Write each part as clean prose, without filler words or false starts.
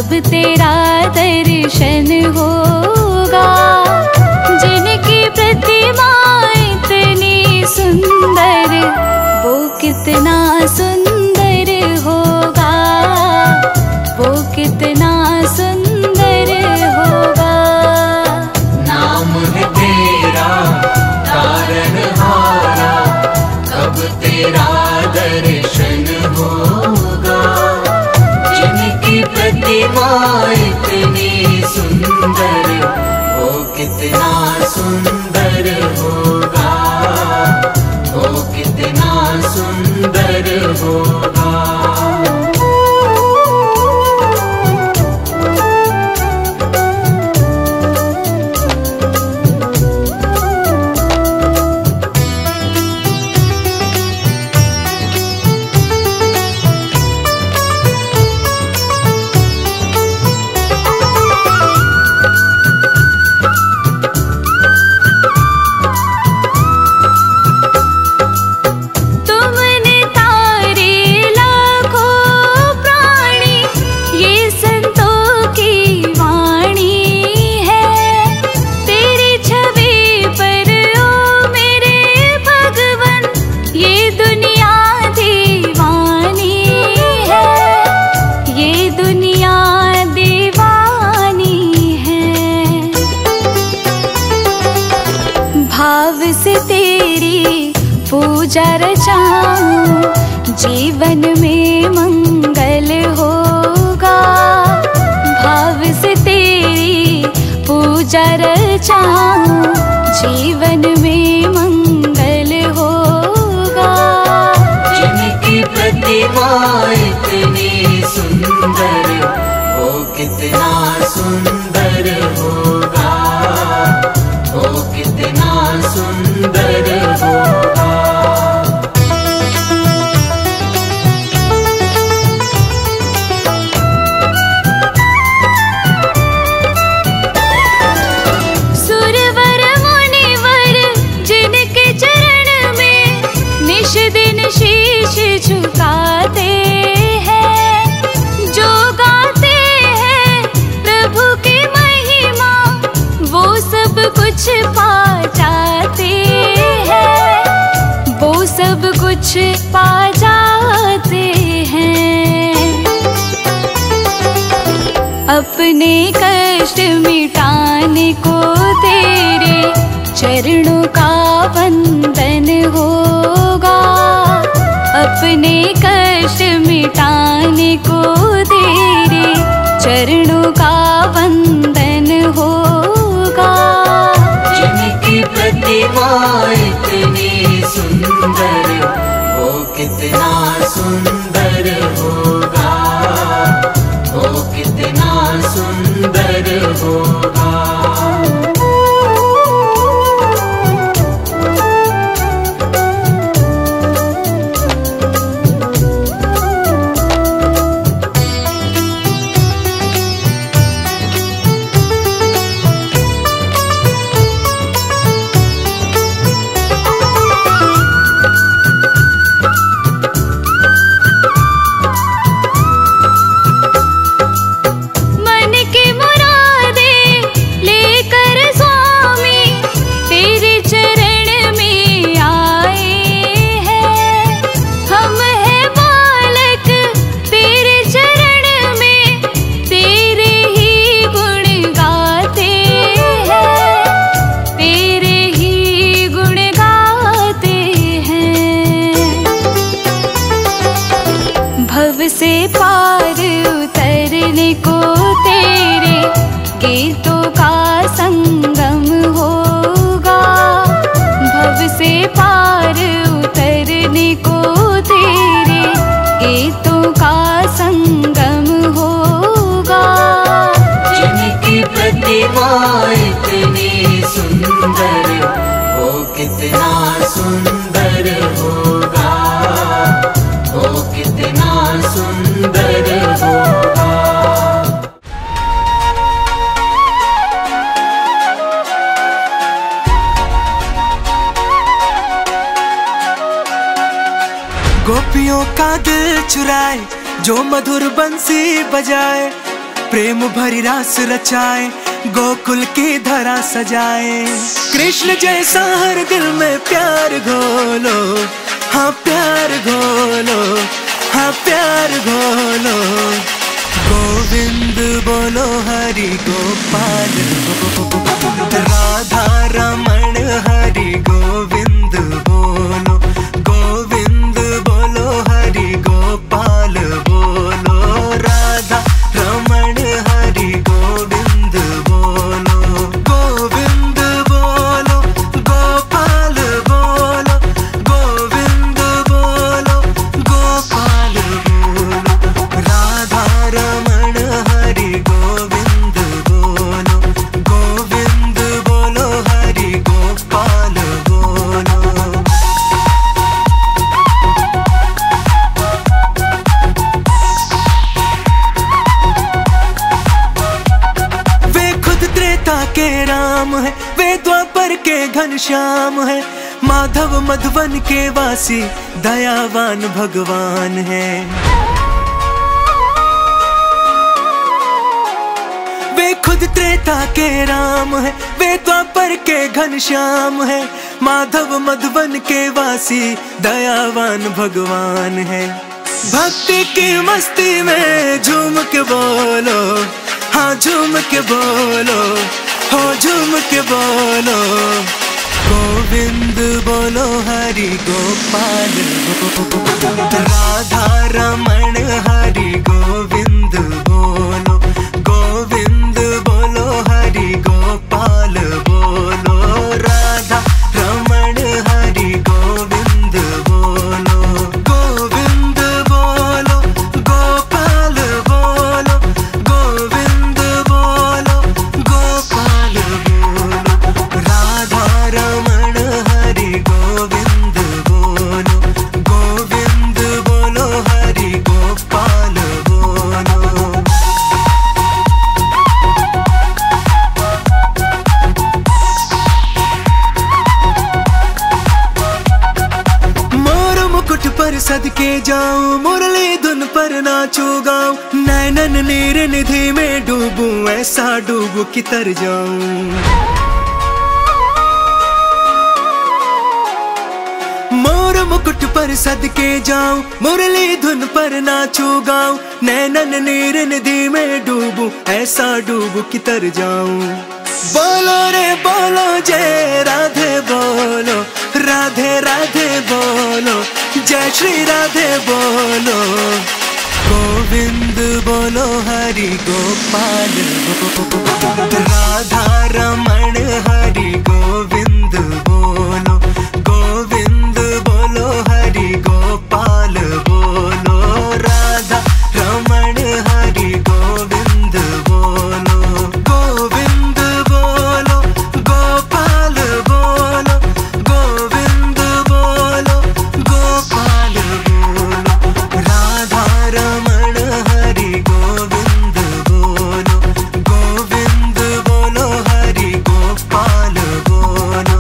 कब तेरा दर्शन होगा। जिनकी प्रतिमा इतनी सुंदर, वो कितना सुंदर होगा, वो कितना सुंदर होगा। नाम है तेरा तारनहारा, कब तेरा दर्शन होगा। जिनकी प्रतिमा इतनी सुंदर, वो कितना सुंदर होगा, वो कितना सुंदर होगा। पूजा रचाऊं, जीवन में मंगल होगा। भाव से तेरी पूजा रचाऊं, जीवन में मंगल होगा। जिनकी प्रतिमा इतनी सुंदर, वो कितना सुंदर होगा, वो कितना सुंदर होगा। सुरवर मुनिवर जिनके चरण में निश दिन शीश झुकाते हैं, जो गाते हैं प्रभु की महिमा, वो सब कुछ पा जाते हैं, वो सब कुछ पा जाते हैं। अपने कष्ट मिटाने को तेरे चरणों का वंदन होगा। अपने कष्ट मिटाने को तेरे चरणों का वंदन होगा। जिनकी प्रतिमा इतनी सुंदर, वो कितना सुंदर होगा, वो कितना सुंदर होगा। से पार उतरने को तेरे गीतों का संगम होगा। भव से पार उतरने को तेरे गीतों का संगम होगा। जिनकी प्रतिमा इतनी सुंदर, वो कितना सुंदर होगा, वो कितना सुंदर होगा। गोपियों का दिल चुराए जो मधुर बंसी बजाए, प्रेम भरी रास रचाए, गोकुल की धरा सजाए। कृष्ण जैसा हर दिल में प्यार घोलो, हाँ प्यार घोलो, हाँ प्यार घोलो। गोविंद बोलो हरि गोपाल, राधा रमण हरि गोविंद बोलो। गोविंद बोलो हरि गोपाल बोलो, राधा रमण हरि गोविंद बोलो। गोविंद बोलो गोपाल बोलो, गोविंद बोलो गोपाल बोलो। राधा रमण हरि गोविंद बोलो, गोविंद बोलो हरि गोपाल बोलो। वे खुद त्रेता के राम है, वे द्वापर के घनश्याम है। माधव मधुवन के वासी दयावान भगवान है। वे खुद त्रेता के राम है, वे द्वापर के घनश्याम है। माधव मधुवन के वासी दयावान भगवान है। भक्ति की मस्ती में झूम के बोलो, हाँ झूम के बोलो, हो झूम के बोलो। गोविंद बोलो हरि गोपाल, राधा रमण हरि गोविंद बोलो। गोविंद बोलो हरि गोपाल बोलो, राधा रमण हरि गोविंद बोलो। गोविंद बोलो गोपाल बोलो, गोविंद बोलो गोपाल बोलो। राधा रमण हरि गोविंद बोलो, गोविंद बोलो हरि गोपाल बोलो। मोर मुकुट पर सदके जाऊं, मुरली धुन पर नाचू गाऊं। नैनन नीर निधि में डूबूं, ऐसा डूबूं कि तर जाऊं। मोर मुकुट पर सदके जाऊं, मुरली धुन पर नाचू गाऊं। नैनन नीर निधि में डूबूं, ऐसा डूबूं कि तर जाऊं। बोलो रे बोलो जय राधे बोलो, राधे राधे बोलो, जय श्री राधे बोलो। गोविंद बोलो हरि गोपाल, राधा रमण हरि गोविंद बोलो। गोविंद बोलो हरि गोपाल बोलो, राधा रमण हरि गोविंद बोलो। गोविंद बोलो गोपाल बोलो, गोविंद बोलो गोपाल बोलो। राधा रमण हरि गोविंद बोलो, गोविंद बोलो हरि गोपाल बोलो।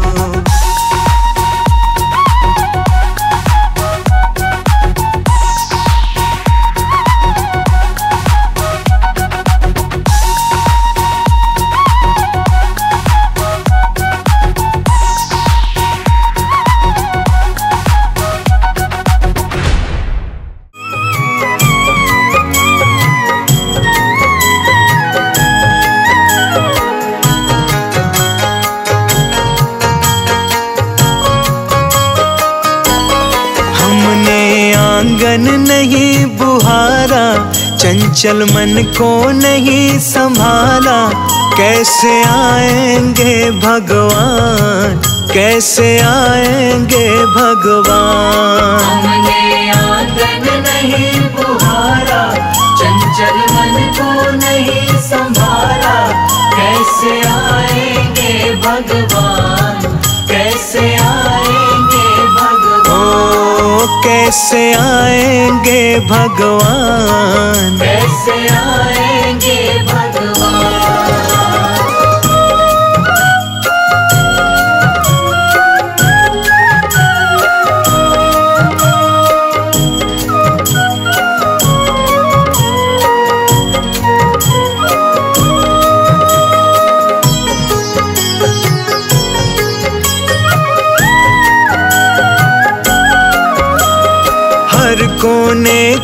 हमने आंगन नहीं बुहारा, चंचल मन को नहीं संभाला। कैसे आएंगे भगवान, कैसे आएंगे भगवान। हमने आंगन नहीं बुहारा, चंचल मन को नहीं संभाला। कैसे आएंगे भगवान, कैसे आएंगे भगवान। ओ कैसे आएंगे भगवान, कैसे आएंगे भगवान।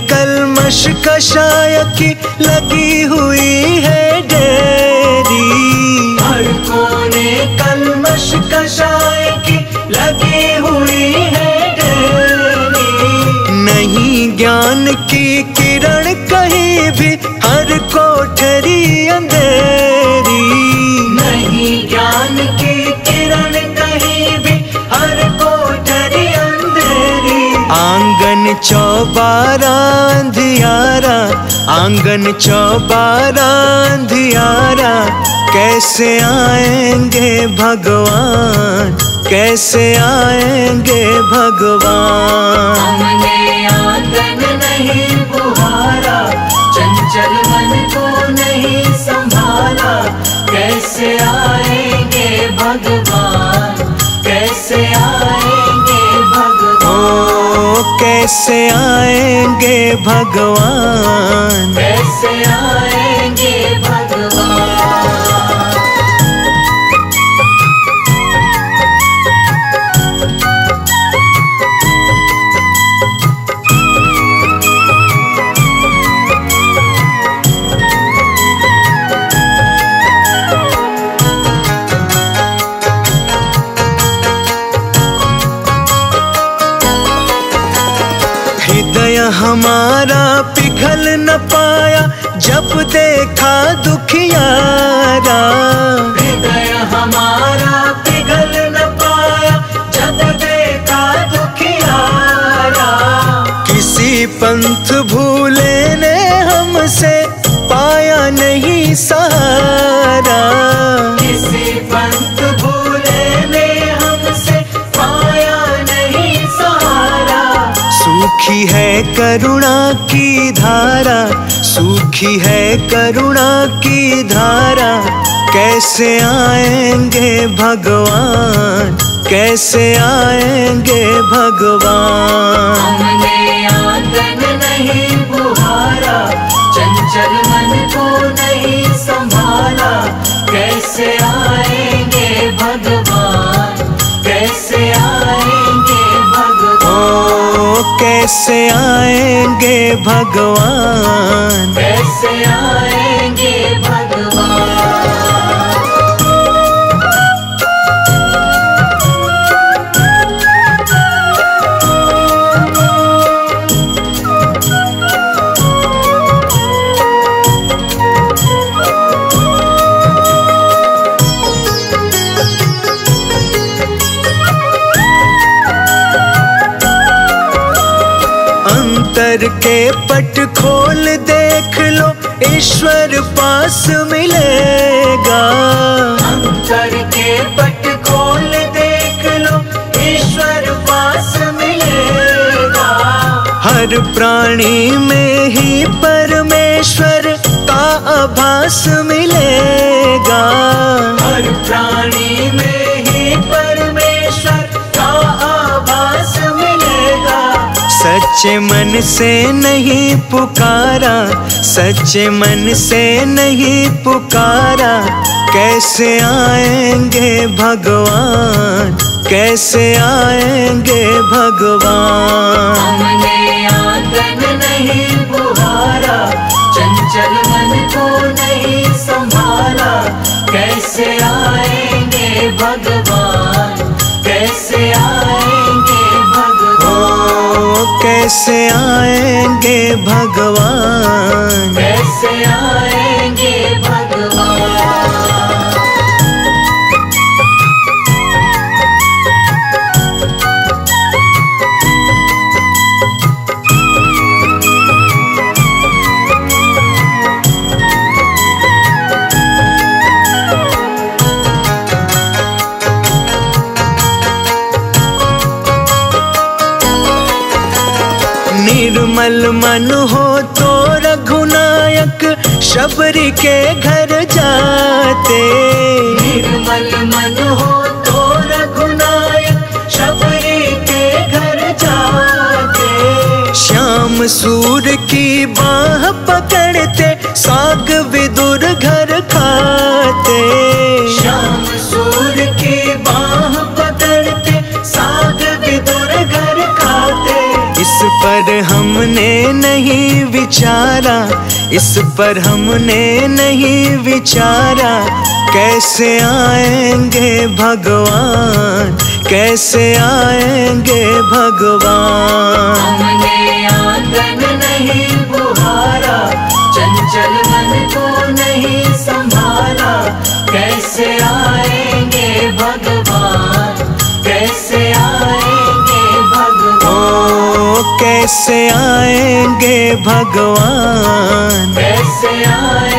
कलमश कषाय की लगी हुई है डेरी। हर कोने कलमश कषाय की लगी हुई है डेरी। नहीं ज्ञान की किरण कहीं भी, हर कोठरी अंधेरी। नहीं ज्ञान की किरण कहीं भी, हर कोठरी अंधेरी। आंगन चौबारा अंधियारा, आंगन चौबारा अंधियारा, कैसे आएंगे भगवान, कैसे आएंगे भगवान। हमने आंगन नहीं बुहारा, चंचल मन को नहीं संभाला, कैसे आएंगे भगवान, कैसे आएंगे भगवान। ओ कैसे आएंगे भगवान, कैसे आएंगे भगवान। हृदय हमारा पिघल न पाया जब देखा दुखियारा। हृदय हमारा पिघल न पाया जब देखा दुखियारा। किसी पंथ भूले ने हमसे पाया नहीं सहारा। किसी पंथ भूले ने हमसे पाया नहीं सहारा। सूखी है करुणा की धारा, सूखी है करुणा की धारा, कैसे आएंगे भगवान, कैसे आएंगे भगवान। हमने आंगन नहीं बुहारा, चंचल मन को नहीं संभाला, कैसे आएंगे भगवान, कैसे आएंगे भगवान। ओ कैसे आएंगे भगवान, कैसे आएंगे भगवान। अंतर के पट खोल देख लो, ईश्वर पास मिलेगा। अंतर के पट खोल देख लो, ईश्वर पास मिलेगा। हर प्राणी में ही परमेश्वर का आभास मिलेगा। हर प्राणी में ही परमेश्वर का आभास मिलेगा। सच्चे मन से नहीं पुकारा, सच्चे मन से नहीं पुकारा, कैसे आएंगे भगवान, कैसे आएंगे भगवान। हमने आंगन नहीं बुहारा, चंचल मन को नहीं संभाला, कैसे आएंगे भगवान, कैसे आएंगे भगवान। ओ कैसे आएंगे भगवान, कैसे आएंगे भगवान। निर्मल मन हो तो रघुनायक शबरी के घर जाते। निर्मल मन हो तो रघुनायक शबरी के घर जाते। श्याम सूर की बाह पकड़ते, साग विदुर घर खाते। श्याम सूर की बाह पकड़ते, साग विदुर घर खाते। इस पर हम हमने नहीं विचारा, इस पर हमने नहीं विचारा, कैसे आएंगे भगवान, कैसे आएंगे भगवान। हमने आंगन नहीं बुहारा, चंचल मन को नहीं संभाला, कैसे आएंगे भगवान, कैसे आएंगे भगवान। ओ कैसे आएंगे भगवान, कैसे आएंगे